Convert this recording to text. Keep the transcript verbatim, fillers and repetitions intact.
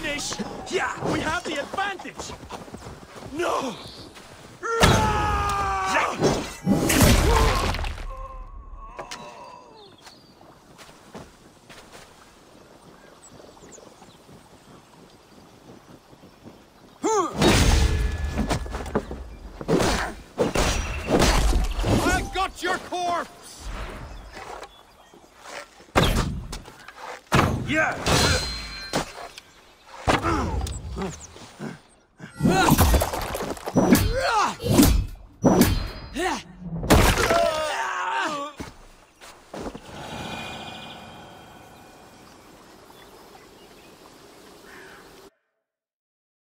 finish, yeah, we have the advantage. No! I've got your corpse! Yeah!